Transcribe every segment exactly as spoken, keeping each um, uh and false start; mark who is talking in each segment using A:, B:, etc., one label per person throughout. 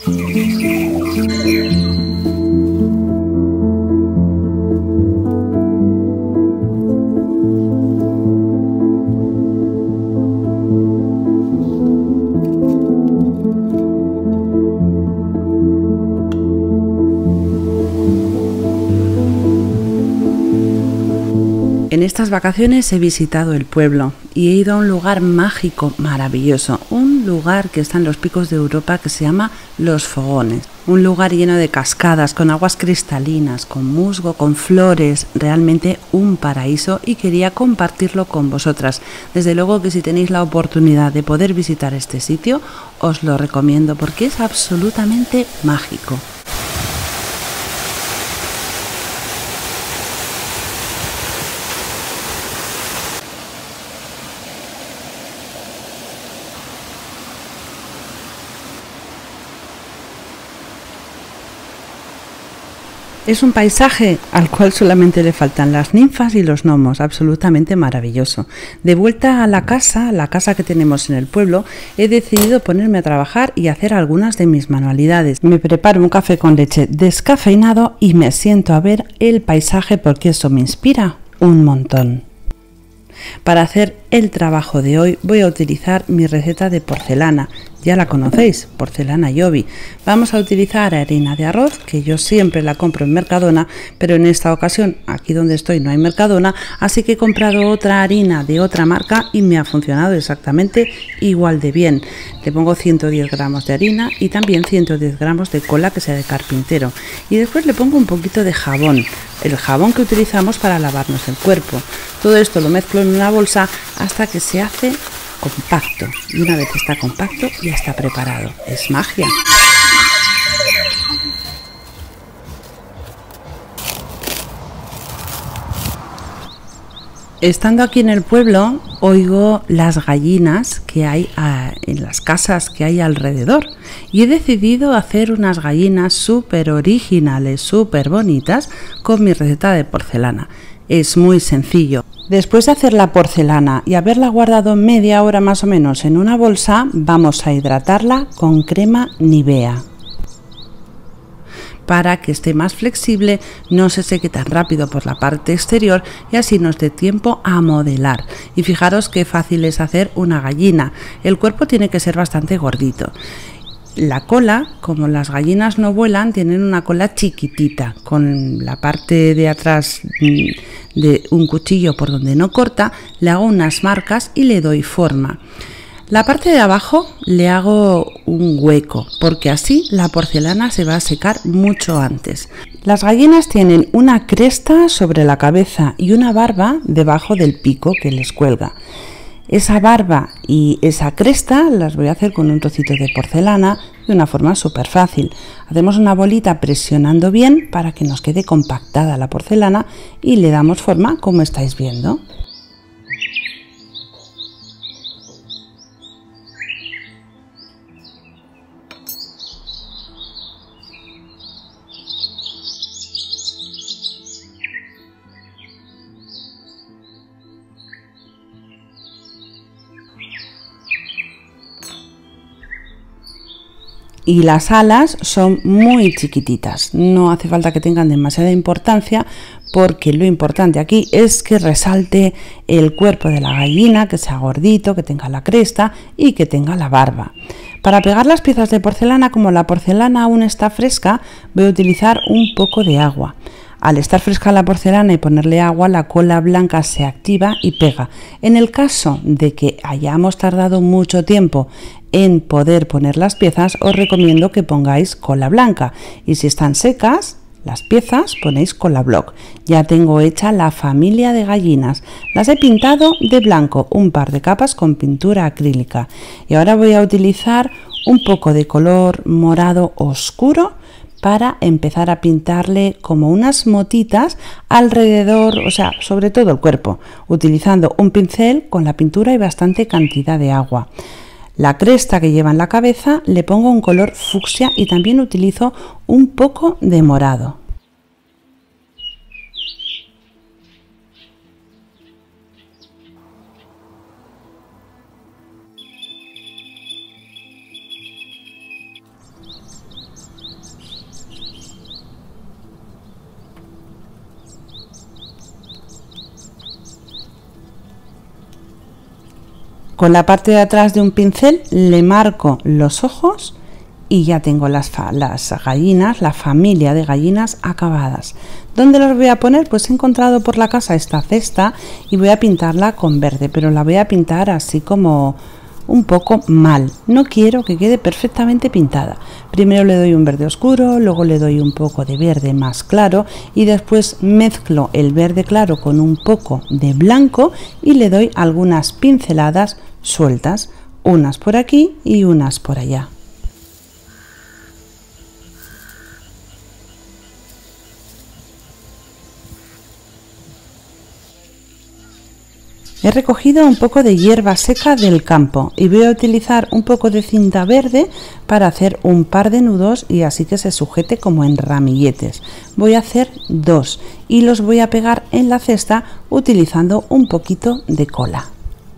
A: En estas vacaciones he visitado el pueblo y he ido a un lugar mágico, maravilloso, un lugar que está en los picos de Europa que se llama Los Fogones, un lugar lleno de cascadas, con aguas cristalinas, con musgo, con flores, realmente un paraíso, y quería compartirlo con vosotras. Desde luego que si tenéis la oportunidad de poder visitar este sitio, os lo recomiendo porque es absolutamente mágico. Es un paisaje al cual solamente le faltan las ninfas y los gnomos, absolutamente maravilloso. De vuelta a la casa, la casa que tenemos en el pueblo, he decidido ponerme a trabajar y hacer algunas de mis manualidades. Me preparo un café con leche descafeinado y me siento a ver el paisaje porque eso me inspira un montón. Para hacer el trabajo de hoy voy a utilizar mi receta de porcelana. Ya la conocéis, porcelana Yobi. Vamos a utilizar harina de arroz, que yo siempre la compro en Mercadona, pero en esta ocasión, aquí donde estoy no hay Mercadona, así que he comprado otra harina de otra marca y me ha funcionado exactamente igual de bien. Le pongo ciento diez gramos de harina y también ciento diez gramos de cola que sea de carpintero. Y después le pongo un poquito de jabón, el jabón que utilizamos para lavarnos el cuerpo. Todo esto lo mezclo en una bolsa hasta que se hace compacto, y una vez está compacto ya está preparado. Es magia. Estando aquí en el pueblo oigo las gallinas que hay a, en las casas que hay alrededor, y he decidido hacer unas gallinas súper originales, súper bonitas con mi receta de porcelana. Es muy sencillo. Después de hacer la porcelana y haberla guardado media hora más o menos en una bolsa, vamos a hidratarla con crema Nivea para que esté más flexible, no se seque tan rápido por la parte exterior y así nos dé tiempo a modelar. Y fijaros qué fácil es hacer una gallina. El cuerpo tiene que ser bastante gordito. La cola, como las gallinas no vuelan, tienen una cola chiquitita, con la parte de atrás de un cuchillo por donde no corta, le hago unas marcas y le doy forma. La parte de abajo le hago un hueco, porque así la porcelana se va a secar mucho antes. Las gallinas tienen una cresta sobre la cabeza y una barba debajo del pico que les cuelga. Esa barba y esa cresta las voy a hacer con un trocito de porcelana de una forma súper fácil. Hacemos una bolita presionando bien para que nos quede compactada la porcelana y le damos forma como estáis viendo. Y las alas son muy chiquititas, no hace falta que tengan demasiada importancia, porque lo importante aquí es que resalte el cuerpo de la gallina, que sea gordito, que tenga la cresta y que tenga la barba. Para pegar las piezas de porcelana, como la porcelana aún está fresca, voy a utilizar un poco de agua. Al estar fresca la porcelana y ponerle agua, la cola blanca se activa y pega. En el caso de que hayamos tardado mucho tiempo en poder poner las piezas, os recomiendo que pongáis cola blanca, y si están secas las piezas ponéis cola block. Ya tengo hecha la familia de gallinas, las he pintado de blanco, un par de capas con pintura acrílica, y ahora voy a utilizar un poco de color morado oscuro para empezar a pintarle como unas motitas alrededor, o sea, sobre todo el cuerpo, utilizando un pincel con la pintura y bastante cantidad de agua. La cresta que lleva en la cabeza le pongo un color fucsia y también utilizo un poco de morado. Con la parte de atrás de un pincel le marco los ojos y ya tengo las, las gallinas, la familia de gallinas acabadas. ¿Dónde las voy a poner? Pues he encontrado por la casa esta cesta y voy a pintarla con verde, pero la voy a pintar así como un poco mal. No quiero que quede perfectamente pintada. Primero le doy un verde oscuro, luego le doy un poco de verde más claro y después mezclo el verde claro con un poco de blanco y le doy algunas pinceladas sueltas, unas por aquí y unas por allá. He recogido un poco de hierba seca del campo y voy a utilizar un poco de cinta verde para hacer un par de nudos y así que se sujete como en ramilletes. Voy a hacer dos y los voy a pegar en la cesta utilizando un poquito de cola.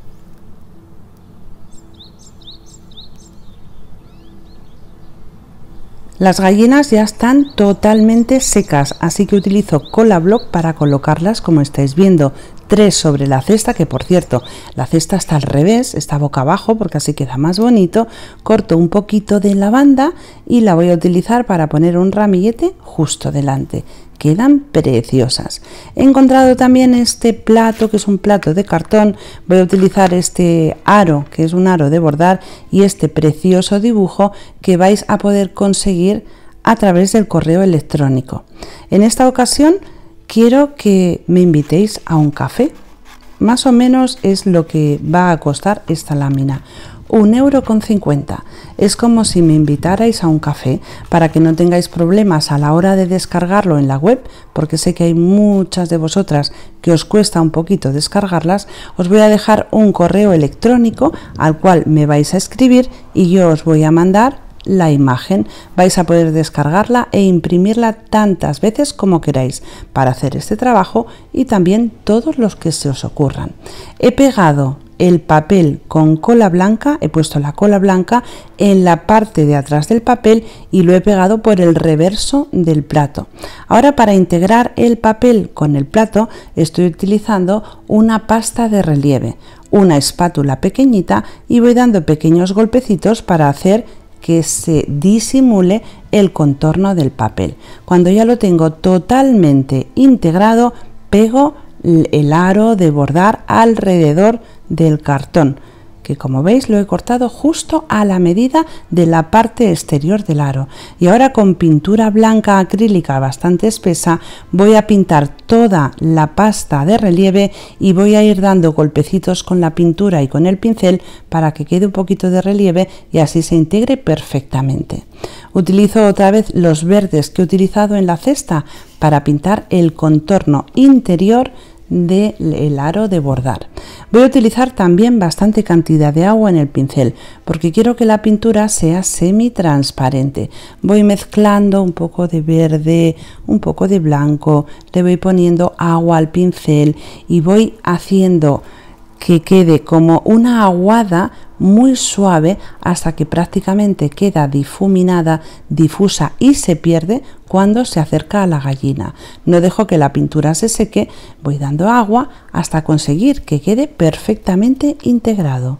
A: Las gallinas ya están totalmente secas, así que utilizo cola block para colocarlas como estáis viendo. Tres sobre la cesta, que por cierto la cesta está al revés, está boca abajo porque así queda más bonito. Corto un poquito de lavanda y la voy a utilizar para poner un ramillete justo delante. Quedan preciosas. He encontrado también este plato, que es un plato de cartón. Voy a utilizar este aro, que es un aro de bordar, y este precioso dibujo que vais a poder conseguir a través del correo electrónico. En esta ocasión quiero que me invitéis a un café. Más o menos es lo que va a costar esta lámina. Un euro con cincuenta. Es como si me invitarais a un café, para que no tengáis problemas a la hora de descargarlo en la web, porque sé que hay muchas de vosotras que os cuesta un poquito descargarlas. Os voy a dejar un correo electrónico al cual me vais a escribir y yo os voy a mandar la imagen. Vais a poder descargarla e imprimirla tantas veces como queráis para hacer este trabajo y también todos los que se os ocurran. He pegado el papel con cola blanca, he puesto la cola blanca en la parte de atrás del papel y lo he pegado por el reverso del plato. Ahora, para integrar el papel con el plato, estoy utilizando una pasta de relieve, una espátula pequeñita y voy dando pequeños golpecitos para hacer que se disimule el contorno del papel. Cuando ya lo tengo totalmente integrado, pego el aro de bordar alrededor del cartón, que como veis lo he cortado justo a la medida de la parte exterior del aro. Y ahora, con pintura blanca acrílica bastante espesa, voy a pintar toda la pasta de relieve y voy a ir dando golpecitos con la pintura y con el pincel para que quede un poquito de relieve y así se integre perfectamente. Utilizo otra vez los verdes que he utilizado en la cesta para pintar el contorno interior del aro de bordar. Voy a utilizar también bastante cantidad de agua en el pincel porque quiero que la pintura sea semi-transparente. Voy mezclando un poco de verde, un poco de blanco, le voy poniendo agua al pincel y voy haciendo que quede como una aguada muy suave hasta que prácticamente queda difuminada, difusa y se pierde cuando se acerca a la gallina. No dejo que la pintura se seque, voy dando agua hasta conseguir que quede perfectamente integrado.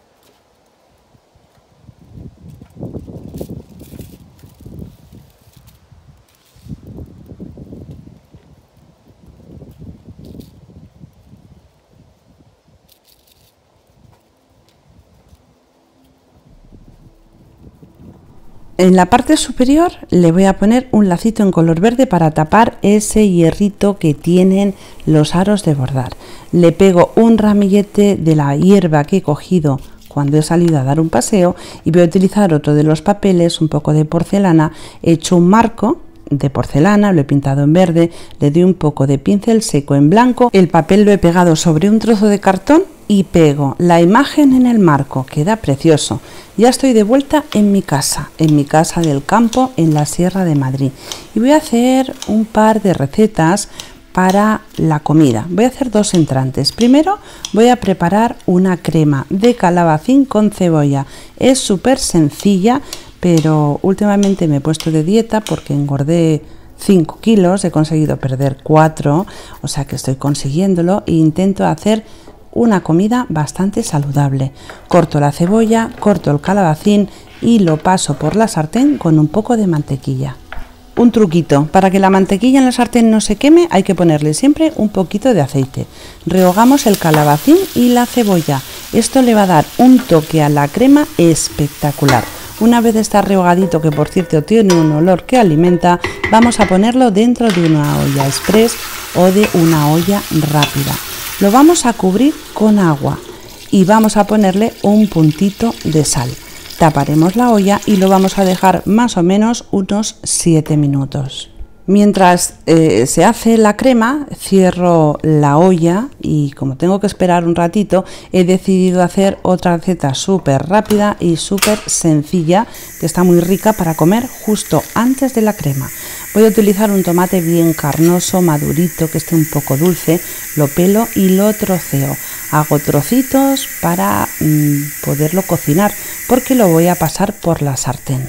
A: En la parte superior le voy a poner un lacito en color verde para tapar ese hierrito que tienen los aros de bordar. Le pego un ramillete de la hierba que he cogido cuando he salido a dar un paseo y voy a utilizar otro de los papeles, un poco de porcelana. He hecho un marco de porcelana, lo he pintado en verde, le doy un poco de pincel seco en blanco, el papel lo he pegado sobre un trozo de cartón y pego la imagen en el marco. Queda precioso. Ya estoy de vuelta en mi casa, en mi casa del campo en la Sierra de Madrid y voy a hacer un par de recetas para la comida. Voy a hacer dos entrantes. Primero voy a preparar una crema de calabacín con cebolla. Es súper sencilla, pero últimamente me he puesto de dieta porque engordé cinco kilos, he conseguido perder cuatro, o sea que estoy consiguiéndolo e intento hacer una comida bastante saludable. Corto la cebolla, corto el calabacín y lo paso por la sartén con un poco de mantequilla. Un truquito, para que la mantequilla en la sartén no se queme hay que ponerle siempre un poquito de aceite. Rehogamos el calabacín y la cebolla. Esto le va a dar un toque a la crema espectacular. Una vez está rehogadito, que por cierto tiene un olor que alimenta, vamos a ponerlo dentro de una olla express o de una olla rápida. Lo vamos a cubrir con agua y vamos a ponerle un puntito de sal. Taparemos la olla y lo vamos a dejar más o menos unos siete minutos. Mientras eh, se hace la crema, cierro la olla y como tengo que esperar un ratito, he decidido hacer otra receta súper rápida y súper sencilla, que está muy rica para comer justo antes de la crema. Voy a utilizar un tomate bien carnoso, madurito, que esté un poco dulce, lo pelo y lo troceo. Hago trocitos para mmm, poderlo cocinar, porque lo voy a pasar por la sartén.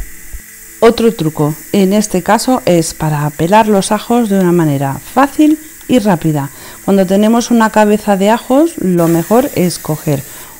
A: Otro truco en este caso es para pelar los ajos de una manera fácil y rápida. Cuando tenemos una cabeza de ajos, lo mejor es coger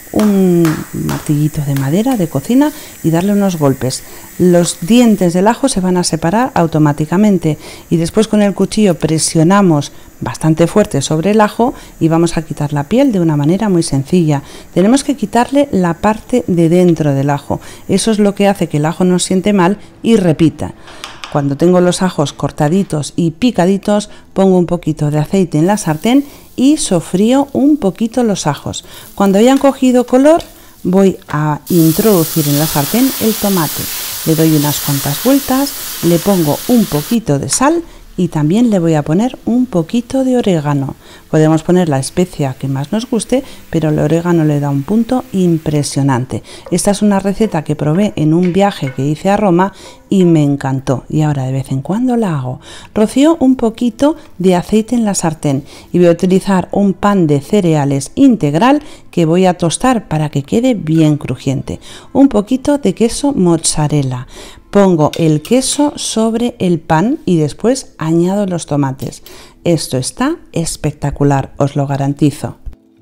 A: un martillito de madera de cocina y darle unos golpes. Los dientes del ajo se van a separar automáticamente y después con el cuchillo presionamos bastante fuerte sobre el ajo y vamos a quitar la piel de una manera muy sencilla. Tenemos que quitarle la parte de dentro del ajo. Eso es lo que hace que el ajo no siente mal y repita. Cuando tengo los ajos cortaditos y picaditos, pongo un poquito de aceite en la sartén y sofrío un poquito los ajos. Cuando hayan cogido color, voy a introducir en la sartén el tomate. Le doy unas cuantas vueltas, le pongo un poquito de sal y también le voy a poner un poquito de orégano. Podemos poner la especia que más nos guste, pero el orégano le da un punto impresionante. Esta es una receta que probé en un viaje que hice a Roma y me encantó, y ahora de vez en cuando la hago. Rocío un poquito de aceite en la sartén y voy a utilizar un pan de cereales integral que voy a tostar para que quede bien crujiente. Un poquito de queso mozzarella. Pongo el queso sobre el pan y después añado los tomates. Esto está espectacular, os lo garantizo.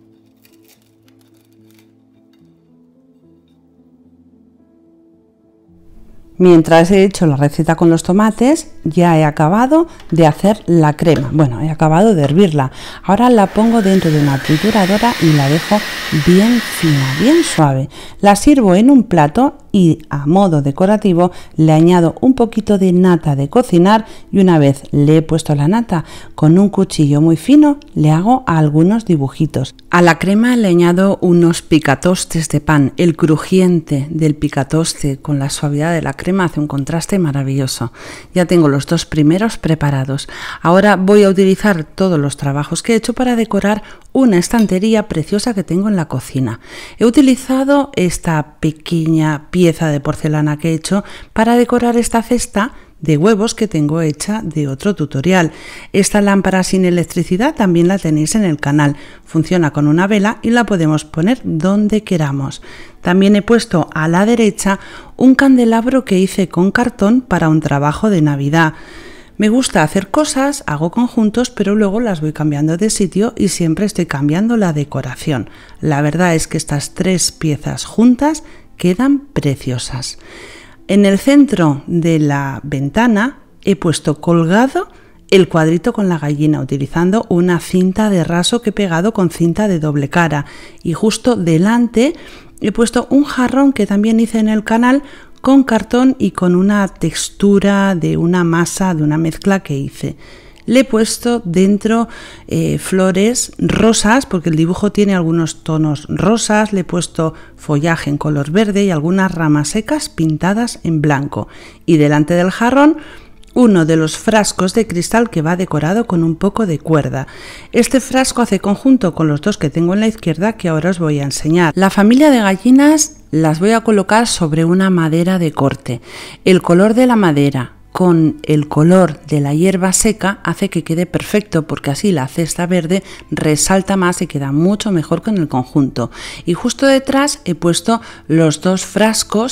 A: Mientras he hecho la receta con los tomates, ya he acabado de hacer la crema. Bueno, he acabado de hervirla. Ahora la pongo dentro de una trituradora y la dejo bien fina, bien suave. La sirvo en un plato y a modo decorativo le añado un poquito de nata de cocinar y una vez le he puesto la nata con un cuchillo muy fino le hago algunos dibujitos. A la crema le añado unos picatostes de pan. El crujiente del picatoste con la suavidad de la crema hace un contraste maravilloso. Ya tengo los dos primeros preparados. Ahora voy a utilizar todos los trabajos que he hecho para decorar una estantería preciosa que tengo en la cocina. He utilizado esta pequeña pieza de porcelana que he hecho para decorar esta cesta de huevos que tengo hecha de otro tutorial. Esta lámpara sin electricidad también la tenéis en el canal. Funciona con una vela y la podemos poner donde queramos. También he puesto a la derecha un candelabro que hice con cartón para un trabajo de Navidad. Me gusta hacer cosas, hago conjuntos, pero luego las voy cambiando de sitio y siempre estoy cambiando la decoración. La verdad es que estas tres piezas juntas quedan preciosas. En el centro de la ventana he puesto colgado el cuadrito con la gallina utilizando una cinta de raso que he pegado con cinta de doble cara y justo delante he puesto un jarrón que también hice en el canal con cartón y con una textura de una masa, de una mezcla que hice. Le he puesto dentro eh, flores rosas porque el dibujo tiene algunos tonos rosas, le he puesto follaje en color verde y algunas ramas secas pintadas en blanco. Y delante del jarrón uno de los frascos de cristal que va decorado con un poco de cuerda. Este frasco hace conjunto con los dos que tengo en la izquierda que ahora os voy a enseñar. La familia de gallinas las voy a colocar sobre una madera de corte. El color de la madera con el color de la hierba seca hace que quede perfecto porque así la cesta verde resalta más y queda mucho mejor con el conjunto. Y justo detrás he puesto los dos frascos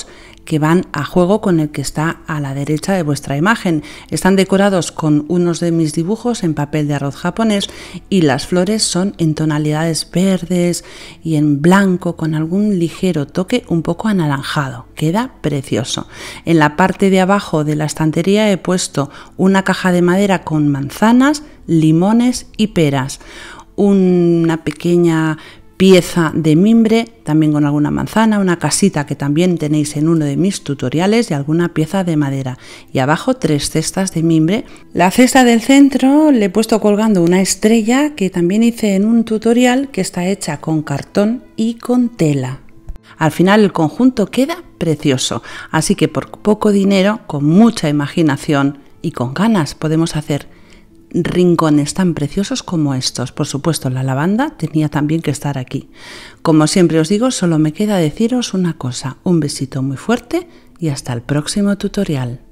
A: que van a juego con el que está a la derecha de vuestra imagen. Están decorados con unos de mis dibujos en papel de arroz japonés y las flores son en tonalidades verdes y en blanco con algún ligero toque un poco anaranjado. Queda precioso. En la parte de abajo de la estantería he puesto una caja de madera con manzanas, limones y peras. Una pequeña pieza de mimbre, también con alguna manzana, una casita que también tenéis en uno de mis tutoriales y alguna pieza de madera. Y abajo tres cestas de mimbre. La cesta del centro le he puesto colgando una estrella que también hice en un tutorial que está hecha con cartón y con tela. Al final el conjunto queda precioso, así que por poco dinero, con mucha imaginación y con ganas podemos hacer rincones tan preciosos como estos. Por supuesto, la lavanda tenía también que estar aquí. Como siempre os digo, solo me queda deciros una cosa: un besito muy fuerte y hasta el próximo tutorial.